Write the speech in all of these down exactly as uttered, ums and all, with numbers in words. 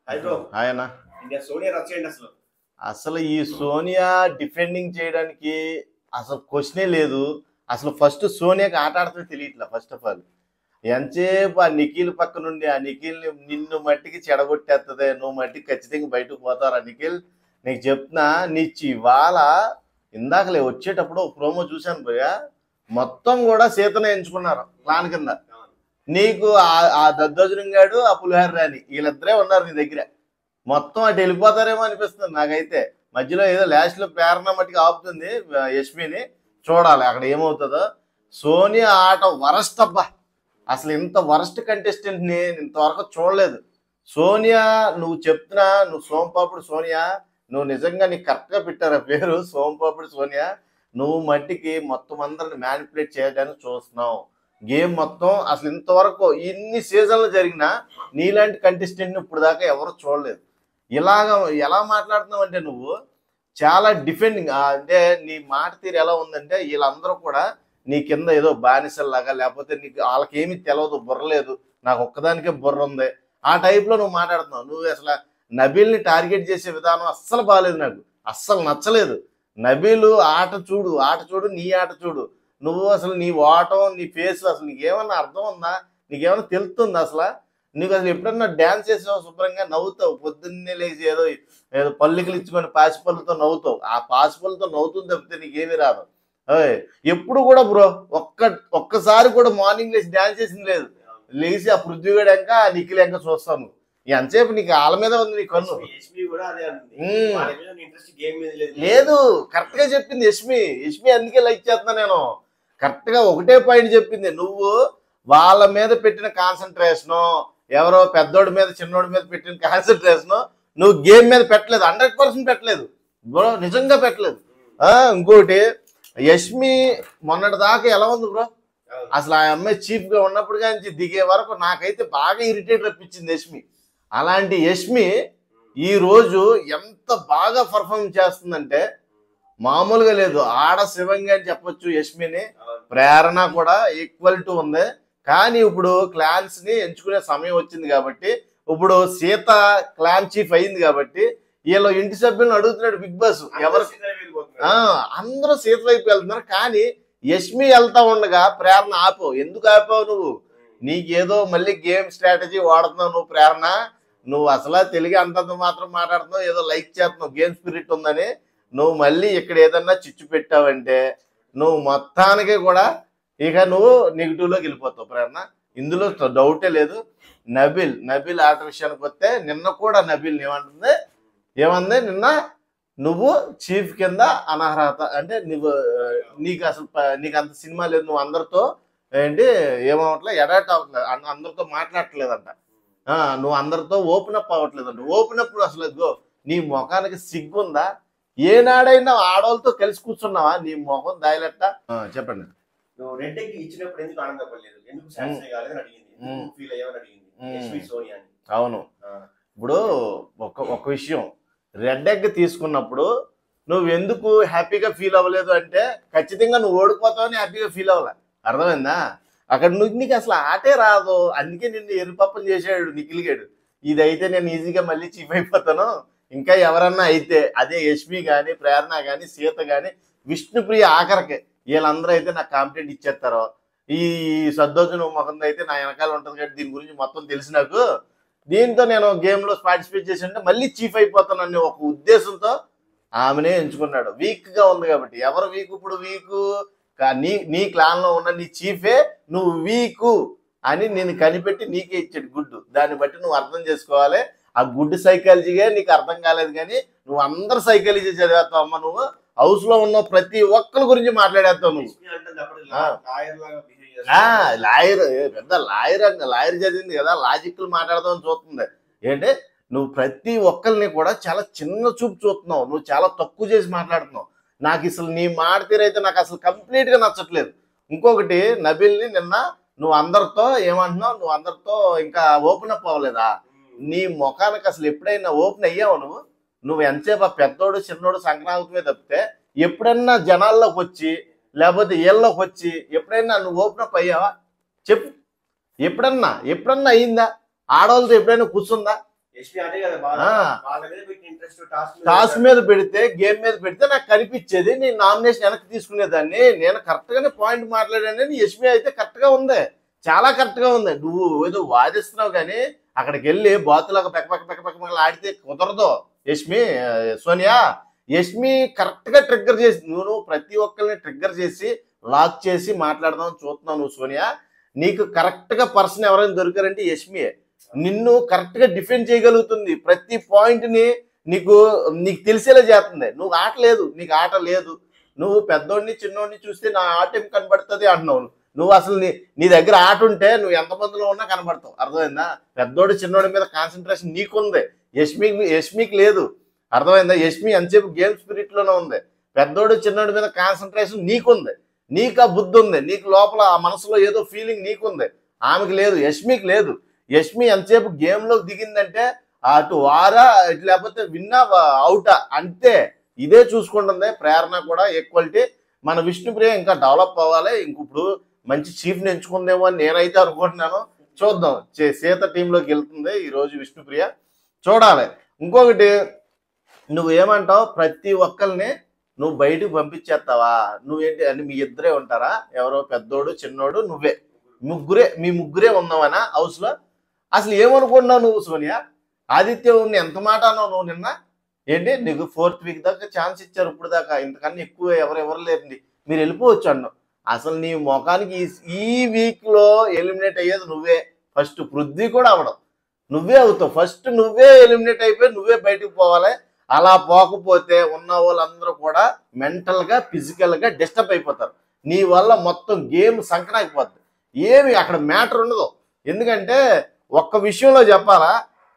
ఆయన అసలు ఈ సోనియా డిఫెండింగ్ చేయడానికి అసలు క్వశ్చనే లేదు. అసలు ఫస్ట్ సోనియాకి ఆట ఆడుతుందో తెలియట్లా. ఫస్ట్ ఆఫ్ ఆల్ ఎంతసేపు ఆ నిఖిల్ పక్క నుండి ఆ నిఖిల్ నిన్ను మట్టికి చెడగొట్టేస్తుంది, నువ్వు మట్టికి ఖచ్చితంగా బయటకు పోతారు. ఆ నిఖిల్ నీకు చెప్తున్నా, నిచ్చి ఇవాళ ఇందాకలే వచ్చేటప్పుడు ప్రోమో చూశాను పోయా, మొత్తం కూడా సీతనే ఎంచుకున్నారు ప్లాన్ కింద. నీకు ఆ దద్దోజనంగాడు ఆ పులిహార రాని వీళ్ళిద్దరే ఉన్నారు నీ దగ్గర. మొత్తం అటు వెళ్ళిపోతారేమో అనిపిస్తుంది నాకైతే. మధ్యలో ఏదో లాస్ట్లో ప్రేరణ మట్టికి ఆపుతుంది యష్మిని, చూడాలి అక్కడ ఏమవుతుందో. సోనియా ఆట వరస్ట్ అబ్బా, అసలు ఇంత వరస్ట్ కంటెస్టెంట్ని ఇంతవరకు చూడలేదు. సోనియా నువ్వు చెప్తున్నా, నువ్వు సోంపాపుడు సోనియా, నువ్వు నిజంగా నీకు కరెక్ట్గా పెట్టారు ఆ పేరు సోంపాపుడు సోనియా. నువ్వు మట్టికి మొత్తం అందరిని మ్యానిపులేట్ చేయడానికి చూస్తున్నావు గేమ్ మొత్తం. అసలు ఇంతవరకు ఇన్ని సీజన్లు జరిగినా నీలాంటి కంటెస్టెంట్ని ఇప్పుడు దాకా ఎవరు చూడలేదు. ఇలాగ ఎలా మాట్లాడుతున్నావు అంటే నువ్వు చాలా డిఫెండింగ్, అంటే నీ మాట తీరు ఎలా ఉందంటే వీళ్ళందరూ కూడా నీ కింద ఏదో బానిసల్లాగా, లేకపోతే నీకు వాళ్ళకేమీ తెలియదు, బుర్ర లేదు, నాకు ఒక్కదానికే బుర్ర ఉంది, ఆ టైప్లో నువ్వు మాట్లాడుతున్నావు. నువ్వు అసలు నబీల్ని టార్గెట్ చేసే విధానం అస్సలు బాగాలేదు, నాకు అస్సలు నచ్చలేదు. నబీలు ఆట చూడు, ఆట చూడు, నీ ఆట చూడు. నువ్వు అసలు నీ వాటం, నీ ఫేస్ అసలు నీకేమన్నా అర్థం ఉందా, నీకేమన్నా తెలుస్తుందా అసలు? నీకు అసలు ఎప్పుడన్నా డ్యాన్స్ చేసావు, శుభ్రంగా నవ్వుతావు, పొద్దున్నే లేచి ఏదో ఏదో పళ్ళుకలు ఇచ్చుకొని పాసిపళ్ళతో నవ్వుతావు. ఆ పాసిపళ్ళతో నవ్వుతుంది తప్పితే నీకేమీ రాదు. ఎప్పుడు కూడా బ్రో ఒక్క ఒక్కసారి కూడా మార్నింగ్ లేచి డ్యాన్స్ చేసింది లేదు. లేచి ఆ పృథ్వీగడ్ ఎంక ఆ నిఖిల్ ఎంక చూస్తాను. ఎంతసేపు నీకు వాళ్ళ మీద ఉంది నీ కన్ను. లేదు, కరెక్ట్ గా చెప్పింది యష్మి. యష్మి అందుకే లైక్ చేస్తున్నా నేను. కరెక్ట్ గా ఒకటే పాయింట్ చెప్పింది. నువ్వు వాళ్ళ మీద పెట్టిన కాన్సన్ట్రేషను, ఎవరో పెద్దోడి మీద చిన్నోడి మీద పెట్టిన కాన్సన్ట్రేషను నువ్వు గేమ్ మీద పెట్టలేదు, హండ్రెడ్ పర్సెంట్ పెట్టలేదు బ్రో, నిజంగా పెట్టలేదు. ఇంకోటి యష్మి మొన్నటి దాకా ఎలా ఉంది బ్రో, అసలు ఆ అమ్మాయి చీఫ్ గా ఉన్నప్పుడు కానీ దిగే వరకు నాకైతే బాగా ఇరిటేట్ రప్పించింది యష్మి. అలాంటి యష్మి ఈ రోజు ఎంత బాగా పర్ఫార్మ్ చేస్తుందంటే మామూలుగా లేదు. ఆడ శివంగా అని చెప్పొచ్చు యష్మిని, ప్రేరణ కూడా ఈక్వల్ టు ఉంది. కానీ ఇప్పుడు క్లాన్స్ ని ఎంచుకునే సమయం వచ్చింది కాబట్టి, ఇప్పుడు సీత క్లాన్ చీఫ్ అయింది కాబట్టి వీళ్ళు ఇంటి సభ్యులను అడుగుతున్నాడు బిగ్ బాస్, ఎవరు అందరూ సీత వైపు వెళ్తున్నారు. కానీ యష్మి వెళ్తా ఉండగా ప్రేరణ ఆపు. ఎందుకు ఆపావు నువ్వు? నీకేదో మళ్ళీ గేమ్ స్ట్రాటజీ వాడుతున్నావు నువ్వు ప్రేరణ. నువ్వు అసలు తెలుగు అంతంత మాత్రం మాట్లాడుతున్నావు, ఏదో లైక్ చేస్తున్నావు, గేమ్ స్పిరిట్ ఉందని. నువ్వు మళ్ళీ ఇక్కడ ఏదన్నా చిచ్చు పెట్టావంటే నువ్వు మొత్తానికి కూడా ఇక నువ్వు నెగిటివ్లోకి వెళ్ళిపోతావు ప్రేరణ, ఇందులో డౌటే లేదు. నబిల్ నబిల్ ఆట విషయానికి వస్తే నిన్న కూడా నబిల్ ఏమంటుంది ఏమంది నిన్న నువ్వు చీఫ్ కింద అనర్హత, అంటే నువ్వు నీకు అసలు నీకు అంత సినిమా లేదు, నువ్వు అందరితో ఏంటి ఏమవట్లే ఎడాట్ అవ్వట్లేదు, అందరితో మాట్లాడట్లేదంట, నువ్వు అందరితో ఓపెన్ అప్ అవ్వట్లేదంట. ఓపెన్ అప్ అసలు నీ ముఖానికి సిగ్గుందా? ఏనాడైనా ఆడవాళ్ళతో కలిసి కూర్చున్నావా? నీ ముఖం దాయలెట్ట చెప్పండి. అవును, ఇప్పుడు ఒక ఒక విషయం, రెడ్ ఎగ్ తీసుకున్నప్పుడు నువ్వు ఎందుకు హ్యాపీగా ఫీల్ అవ్వలేదు అంటే ఖచ్చితంగా నువ్వు ఓడిపోతావని హ్యాపీగా ఫీల్ అవ్వాలి, అర్థమైందా? అక్కడ నువ్వు నీకు అసలు ఆటే రాదు, అందుకే నిన్ను ఎరుపప్పం చేసాడు నిఖిల్ గాడు. ఇదైతే నేను ఈజీగా మళ్ళీ చీఫ్ అయిపోతాను, ఇంకా ఎవరన్నా అయితే అదే యష్మి కానీ ప్రేరణ కానీ సీత కానీ విష్ణుప్రియ ఆఖరికి వీళ్ళందరూ అయితే నాకు కాంప్లైంట్ ఇచ్చేస్తారో, ఈ సద్దోజన ముఖంతో అయితే నా వెనకాల ఉంటుంది కాబట్టి దీని గురించి మొత్తం తెలిసి నాకు, దీంతో నేను గేమ్లో పార్టిసిపేట్ చేసి అంటే మళ్ళీ చీఫ్ అయిపోతాను అనే ఒక ఉద్దేశంతో ఆమెనే ఎంచుకున్నాడు. వీక్గా ఉంది కాబట్టి. ఎవరు వీక్? ఇప్పుడు వీకు నీ నీ క్లాన్లో ఉన్న నీ చీఫే నువ్వు వీకు అని నేను కనిపెట్టి నీకే ఇచ్చాడు గుడ్డు. దాన్ని బట్టి నువ్వు అర్థం చేసుకోవాలి. ఆ గుడ్ సైకాలజీగా నీకు అర్థం కాలేదు, కానీ నువ్వు అందరు సైకాలజీ చదివేస్తావు అమ్మ. నువ్వు హౌస్ లో ఉన్న ప్రతి ఒక్కరి గురించి మాట్లాడేస్తావు నువ్వు. లాయర్ పెద్ద లాయర్ అంట, లాయర్ చదివింది కదా, లాజిక్లు మాట్లాడదామని చూస్తుంది. ఏంటంటే నువ్వు ప్రతి ఒక్కరిని కూడా చాలా చిన్న చూపు చూస్తున్నావు, నువ్వు చాలా తక్కువ చేసి మాట్లాడుతున్నావు. నాకు అసలు నీ మాట తీరైతే నాకు అసలు కంప్లీట్ గా నచ్చట్లేదు. ఇంకొకటి, నబిల్ని నిన్న నువ్వు అందరితో ఏమంటున్నావు, నువ్వు అందరితో ఇంకా ఓపెన్ అప్ అవ్వలేదా? నీ ముఖానికి అసలు ఎప్పుడైనా ఓపెన్ అయ్యావు నువ్వు? నువ్వు ఎంతసేపు ఆ పెద్దోడు చిన్నోడు సంక్రాంతిమే తప్పితే ఎప్పుడన్నా జనాల్లోకి వచ్చి లేకపోతే ఏళ్ళలోకి వచ్చి ఎప్పుడైనా నువ్వు ఓపెన్ అప్ అయ్యావా చెప్పు? ఎప్పుడన్నా ఎప్పుడన్నా అయ్యిందా? ఆడవాళ్ళతో ఎప్పుడైనా కూర్చుందా? టాస్క్ మీద పెడితే గేమ్ మీద పెడితే నాకు కనిపించేది, నేను నామినేషన్ వెనక్కి తీసుకునేదాన్ని. నేను కరెక్ట్ గానే పాయింట్ మాట్లాడాను. యష్మి అయితే కరెక్ట్ గా ఉంది, చాలా కరెక్ట్ గా ఉంది. నువ్వు ఏదో వాదిస్తున్నావు కానీ అక్కడికి వెళ్ళి బాతులాగా పెక్క పెక్క పెక్క పెక్క ఆడితే కుదరదు. యష్మి సోనియా యష్మి కరెక్ట్ గా ట్రిగ్గర్ చేసి నువ్వు ప్రతి ఒక్కరిని ట్రిగ్గర్ చేసి లాక్ చేసి మాట్లాడదాం చూస్తున్నావు నువ్వు సోనియా. నీకు కరెక్ట్ గా పర్సన్ ఎవరైనా దొరికారంటే యష్మి. నిన్ను కరెక్ట్ గా డిఫెండ్ చేయగలుగుతుంది, ప్రతి పాయింట్ ని నీకు నీకు తెలిసేలా చేస్తుంది. నువ్వు ఆట లేదు, నీకు ఆట లేదు. నువ్వు పెద్దోడిని చిన్నోడిని చూస్తే నా ఆట ఏం కనబడుతుంది అంటున్నావు. నువ్వు అసలు నీ నీ దగ్గర ఆట ఉంటే నువ్వు ఎంతమందిలో ఉన్నా కనబడతావు. అర్థమైందా? పెద్దోడి చిన్నోడి మీద కాన్సన్ట్రేషన్ నీకుంది, యష్మి యష్మికి లేదు. అర్థమైందా? యష్మి ఎంతసేపు గేమ్ స్పిరిట్ లోనే ఉంది. పెద్దోడు చిన్నోడి మీద కాన్సన్ట్రేషన్ నీకుంది, నీకు ఆ బుద్ధి ఉంది, నీకు లోపల ఆ మనసులో ఏదో ఫీలింగ్ నీకుంది, ఆమెకి లేదు, యష్మికి లేదు. యష్మి ఎంతసేపు గేమ్ లోకి దిగిందంటే అటు వారా ఇటు లేకపోతే విన్నా అవుటా అంతే, ఇదే చూసుకుంటుంది. ప్రేరణ కూడా ఈక్వాలిటీ. మన విష్ణుప్రియ ఇంకా డెవలప్ అవ్వాలి, ఇంక ఇప్పుడు మంచి చీఫ్ని ఎంచుకుందేమో అని నేనైతే అనుకుంటున్నాను. చూద్దాం, సీత టీంలోకి వెళ్తుంది ఈరోజు విష్ణుప్రియ, చూడాలి. ఇంకొకటి నువ్వేమంటావు, ప్రతి ఒక్కరిని నువ్వు బయటకు పంపించేస్తావా? నువ్వేంటి అని మీ ఇద్దరే ఉంటారా? ఎవరో పెద్దోడు చిన్నోడు నువ్వే, ముగ్గురే మీ ముగ్గురే ఉన్నావనా హౌస్ లో? అసలు ఏమనుకుంటున్నావు నువ్వు సోనియా? ఆదిత్య ఎంత మాట అన్నావు నువ్వు నిన్న? ఏంటి నీకు ఫోర్త్ వీక్ దాకా ఛాన్స్ ఇచ్చారు, ఇప్పుడు దాకా ఇంతకన్నా ఎక్కువ ఎవరు ఎవరు లేరండి, మీరు వెళ్ళిపోవచ్చు అన్నావు. అసలు నీ ముఖానికి ఈ వీక్ లో ఎలిమినేట్ అయ్యేది నువ్వే. ఫస్ట్ పృథ్వీ కూడా అవడం నువ్వే అవుతావు. ఫస్ట్ నువ్వే ఎలిమినేట్ అయిపోయి నువ్వే బయటకు పోవాలి. అలా పోకపోతే ఉన్న వాళ్ళందరూ కూడా మెంటల్ గా ఫిజికల్ గా డిస్టర్బ్ అయిపోతారు. నీ వల్ల మొత్తం గేమ్ సంకనాగిపోద్ది, ఏమి అక్కడ మ్యాటర్ ఉండదు. ఎందుకంటే ఒక్క విషయంలో చెప్పాలా,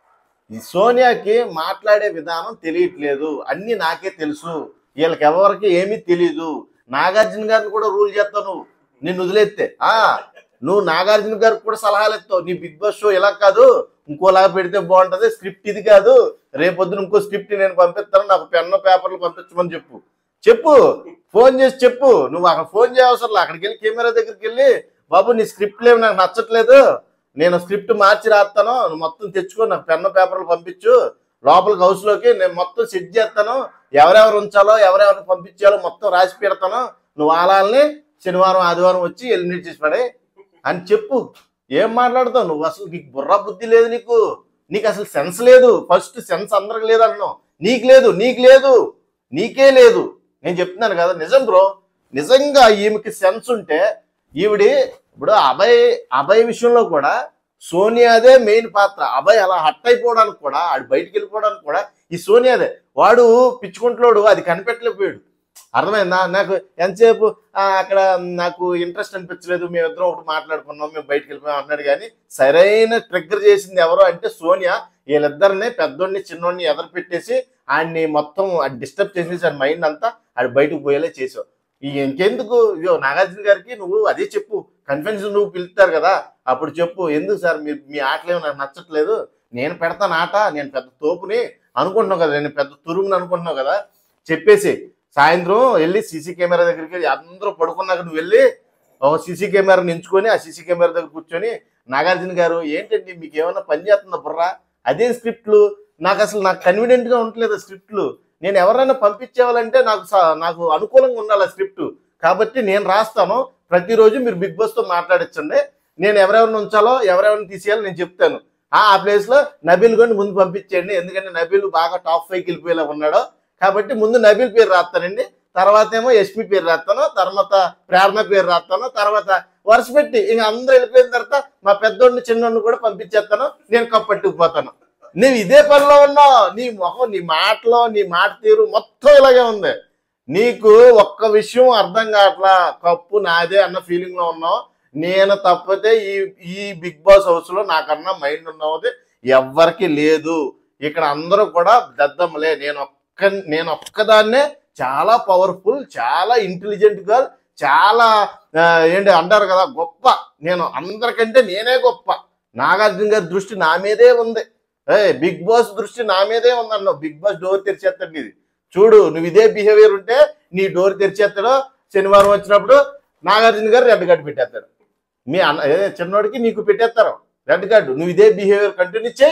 ఈ సోనియాకి మాట్లాడే విధానం తెలియట్లేదు, అన్ని నాకే తెలుసు, వీళ్ళకి ఎవరికి ఏమీ తెలీదు. నాగార్జున గారిని కూడా రూల్ చేస్తావు నువ్వు, నిన్ను వదిలేస్తే. ఆ నువ్వు నాగార్జున గారికి కూడా సలహాలు ఇస్తావు, నీ బిగ్ బాస్ షో ఇలా కాదు ఇంకోలాగా పెడితే బాగుంటది, స్క్రిప్ట్ ఇది కాదు, రేపొద్దున ఇంకో స్క్రిప్ట్ నేను పంపిస్తాను, నాకు పెన్ను పేపర్లు పంపించమని చెప్పు చెప్పు ఫోన్ చేసి చెప్పు. నువ్వు అక్కడ ఫోన్ చేయవసరం, అక్కడికి వెళ్ళి కెమెరా దగ్గరికి వెళ్ళి బాబు నీ స్క్రిప్ట్లు ఏమి నాకు నచ్చట్లేదు, నేను స్క్రిప్ట్ మార్చి రాస్తాను, నువ్వు మొత్తం తెచ్చుకో, నాకు పెన్ను పేపర్లు పంపించు, లోపలికి హౌస్ లోకి నేను మొత్తం సెట్ చేస్తాను, ఎవరెవరు ఉంచాలో ఎవరెవరిని పంపించాలో మొత్తం రాసి పెడతాను, నువ్వు వాళ్ళని శనివారం ఆదివారం వచ్చి ఎలిమినేట్ చేసి పడే అని చెప్పు. ఏం మాట్లాడతావు నువ్వు? అసలు నీకు బుర్ర బుద్ధి లేదు, నీకు నీకు అసలు సెన్స్ లేదు. ఫస్ట్ సెన్స్ అందరికి లేదు అన్నావు, నీకు లేదు, నీకు లేదు, నీకే లేదు. నేను చెప్తున్నాను కదా నిజం బ్రో, నిజంగా ఈమెకి సెన్స్ ఉంటే ఈవిడి ఇప్పుడు అభయ్ అభయ్ విషయంలో కూడా సోనియాదే మెయిన్ పాత్ర. అభయ్ అలా హట్ అయిపోవడానికి కూడా, ఆడు బయటికి వెళ్ళిపోవడానికి కూడా ఈ సోనియాదే. వాడు పిచ్చుకుంటున్నాడు, అది కనిపెట్టలేకపోయాడు. అర్థమైందా? నాకు ఎంతసేపు అక్కడ నాకు ఇంట్రెస్ట్ అనిపించలేదు, మేమిద్దరం ఒకటి మాట్లాడుకున్నాం, మేము బయటకు వెళ్ళిపోయాం అన్నాడు. కానీ సరైన ట్రిగ్గర్ చేసింది ఎవరో అంటే సోనియా. వీళ్ళిద్దరిని పెద్దోడిని చిన్నోడిని ఎదరు పెట్టేసి ఆయన్ని మొత్తం డిస్టర్బ్ చేసేసి ఆయన మైండ్ అంతా ఆడు బయటకు పోయేలా చేసావు. ఈ ఇంకెందుకు ఇవో నాగార్జున గారికి నువ్వు అదే చెప్పు, కన్ఫెన్స్ నువ్వు పిలుస్తారు కదా అప్పుడు చెప్పు, ఎందుకు సార్ మీరు మీ ఆటలేమో నాకు నచ్చట్లేదు, నేను పెడతాను ఆట, నేను పెద్ద తోపుని అనుకుంటున్నావు కదా, నేను పెద్ద తురుగుని అనుకుంటున్నావు కదా, చెప్పేసి సాయంత్రం వెళ్ళి సీసీ కెమెరా దగ్గరికి వెళ్ళి అందరూ పడుకున్నాక నువ్వు వెళ్ళి ఒక సీసీ కెమెరాని ఎంచుకొని ఆ సీసీ కెమెరా దగ్గర కూర్చొని నాగార్జున గారు ఏంటండి మీకు ఏమన్నా పని చేస్తుందా బుర్రా, అదే స్క్రిప్ట్లు నాకు అసలు నాకు కన్వీనియంట్ గా ఉండట్లేదు స్క్రిప్ట్లు, నేను ఎవరైనా పంపించేవాళ్ళంటే నాకు నాకు అనుకూలంగా ఉండాలి ఆ స్క్రిప్ట్, కాబట్టి నేను రాస్తాను, ప్రతిరోజు మీరు బిగ్ బాస్ తో మాట్లాడించండి, నేను ఎవరెవరిని ఉంచాలో ఎవరెవరిని తీసేయాలో నేను చెప్తాను, ఆ ప్లేస్ లో నబీల్ గారిని ముందు పంపించండి, ఎందుకంటే నబీల్ బాగా టాప్ ఫైవ్కి వెళ్ళిపోయేలా ఉన్నాడు కాబట్టి ముందు నబీల్ పేరు రాస్తానండి, తర్వాత ఏమో యష్మి పేరు రాస్తాను, తర్వాత ప్రేరణ పేరు రాస్తాను, తర్వాత వరుస పెట్టి ఇంక అందరూ వెళ్ళిపోయిన తర్వాత మా పెద్దోడిని చిన్నోడిని కూడా పంపించేస్తాను, నేను కప్పట్టుకుపోతాను. నువ్వు ఇదే పనిలో ఉన్నావు, నీ మొహం నీ మాటలో నీ మాట తీరు మొత్తం ఇలాగే ఉంది. నీకు ఒక్క విషయం అర్థం కావట్లా, కప్పు నాదే అన్న ఫీలింగ్ లో ఉన్నావు. నేను తప్పితే ఈ ఈ బిగ్ బాస్ హౌస్ లో నాకన్నా మైండ్ ఉన్నది ఎవ్వరికి లేదు. ఇక్కడ అందరూ కూడా దద్దమ్మలే, నేను ఒక్క నేను ఒక్కదాన్నే చాలా పవర్ఫుల్, చాలా ఇంటెలిజెంట్ గర్ల్, చాలా ఏంటి అంటారు కదా గొప్ప, నేను అందరికంటే నేనే గొప్ప. నాగార్జున గారి దృష్టి నా మీదే ఉంది, ఏ బిగ్ బాస్ దృష్టి నా మీదే ఉందన్నావు. బిగ్ బాస్ డోర్ తెరిచేస్తాడు నీది చూడు, నువ్వు ఇదే బిహేవియర్ ఉంటే నీ డోర్ తెరిచేస్తాడు. శనివారం వచ్చినప్పుడు నాగార్జున గారు రెడ్ కార్డు పెట్టేస్తాడు, మీ అన్న చిన్నోడికి నీకు పెట్టేస్తారు రెడ్ కార్డు. నువ్వు ఇదే బిహేవియర్ కంటిన్యూ చేయి,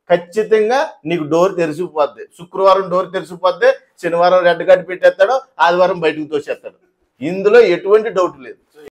ఖచ్చితంగా నీకు డోర్ తెరిచిపోద్ది. శుక్రవారం డోర్ తెరిచిపోద్ది, శనివారం రెడ్ కార్డ్ పెట్టేస్తాడు, ఆదివారం బయటకు తోసేస్తాడు. ఇందులో ఎటువంటి డౌట్ లేదు.